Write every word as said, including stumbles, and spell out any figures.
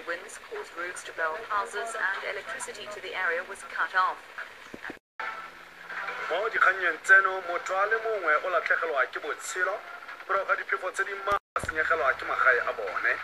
high winds caused roofs to blow off houses and electricity to the area was cut off. Mo dikganyeng tseno motho a le mongwe o latlhegelwa ke botshelo morago ga diphefo tse di mmalwa a senyegelwa ke magae a bone.